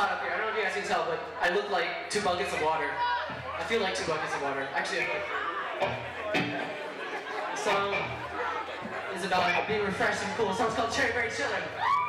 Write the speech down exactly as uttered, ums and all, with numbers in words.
hot up here. I don't know if you guys can tell, but I look like two buckets of water. I feel like two buckets of water. Actually, I feel like the song is about being refreshed and cool. The song's called Cherry Berry Chiller.